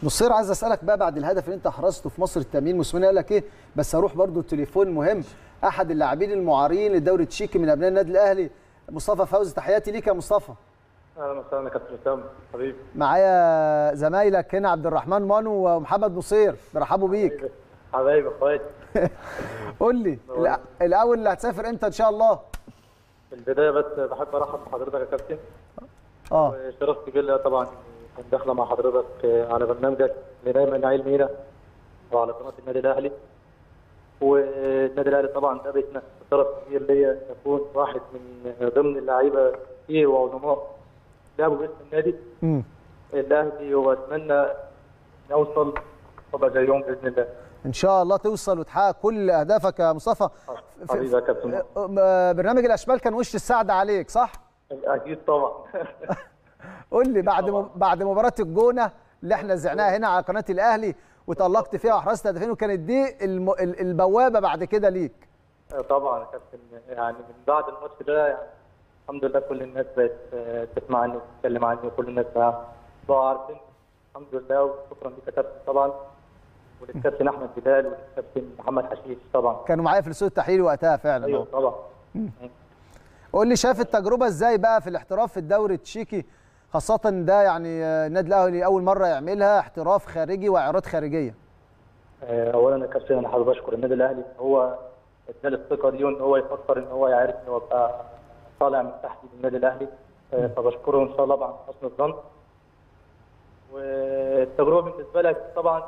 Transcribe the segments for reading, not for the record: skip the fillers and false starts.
نصير، عايز اسالك بقى بعد الهدف اللي انت حرزته في مصر التامين، موسيماني قال لك ايه؟ بس هروح برضو التليفون مهم. احد اللاعبين المعارين للدوري التشيكي من ابناء النادي الاهلي، مصطفى فوزي، تحياتي ليك يا مصطفى. اهلا وسهلا كابتن اسامه حبيبي. معايا زمايلك هنا عبد الرحمن مانو ومحمد نصير، بيرحبوا بيك. حبايبي اخواتي. قول لي الاول، اللي هتسافر امتى ان شاء الله؟ في البدايه بس بحب ارحب بحضرتك يا كابتن. شرف كبير ليا طبعا كنت داخله مع حضرتك على برنامجك اللي دايما نعيل مينا وعلى قناه النادي الاهلي. والنادي الاهلي طبعا ده بيتنا، شرف كبير ليا ان اكون واحد من ضمن اللعيبه كتير وعظماء لعبوا باسم النادي الاهلي، واتمنى نوصل وابقى زيهم باذن الله. ان شاء الله توصل وتحقق كل اهدافك يا مصطفى. حبيبي يا كابتن. برنامج الاشبال كان وش السعد عليك صح؟ اكيد طبعا. قول لي بعد مباراه الجونه اللي احنا زعناها هنا على قناه الاهلي وتالقت فيها واحرزت هدفين، وكانت دي البوابه بعد كده ليك. طبعا يا كابتن، يعني من بعد الماتش ده يعني الحمد لله كل الناس بقت تسمع عني وتتكلم عني، وكل الناس بقوا عارفين الحمد لله. وشكرا لك يا كابتن طبعا، وللكابتن احمد بلال وللكابتن محمد حشيش طبعا، كانوا معايا في الاستوديو التحليلي وقتها فعلا. ايوه طبعا. قول لي شايف التجربه ازاي بقى في الاحتراف في الدوري التشيكي، خاصه ده يعني النادي الاهلي اول مره يعملها احتراف خارجي واعارات خارجيه؟ اولا يا كابتن انا حابب اشكر النادي الاهلي، هو اداني الثقه دي وان هو يفكر ان هو يعرفني وابقى طالع من تحت النادي الاهلي، فبشكره ان شاء الله عن حسن الظن. والتجربه بالنسبه لك طبعا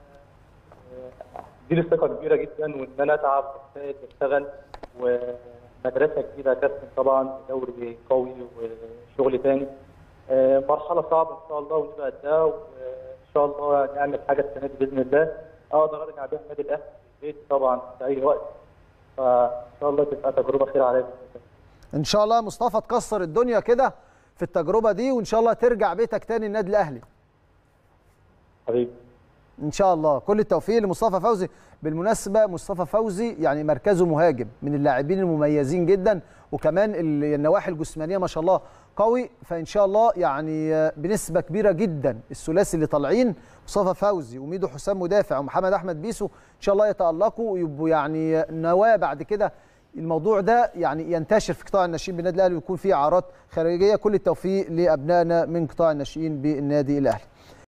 دي ثقه كبيره جدا، وان انا اتعب واجتهد واشتغل، ومدرسه جديده يا كابتن طبعا، دوري قوي وشغل ثاني، مرحله صعبه ان شاء الله ونبقى قدها، وان شاء الله نعمل حاجه السنه دي باذن الله اقدر ارجع بيها النادي الاهلي في البيت طبعا في اي وقت، فان شاء الله تبقى تجربه خير عليا باذن الله. ان شاء الله مصطفى تكسر الدنيا كده في التجربه دي، وان شاء الله ترجع بيتك تاني النادي الاهلي. حبيبي ان شاء الله كل التوفيق لمصطفى فوزي. بالمناسبه مصطفى فوزي يعني مركزه مهاجم، من اللاعبين المميزين جدا، وكمان النواحي الجسمانيه ما شاء الله قوي، فان شاء الله يعني بنسبه كبيره جدا الثلاثي اللي طالعين مصطفى فوزي وميدو حسام مدافع ومحمد احمد بيسو ان شاء الله يتالقوا ويبقوا يعني نواه بعد كده الموضوع ده يعني ينتشر في قطاع الناشئين بالنادي الاهلي ويكون فيه اعارات خارجيه. كل التوفيق لابنائنا من قطاع الناشئين بالنادي الاهلي.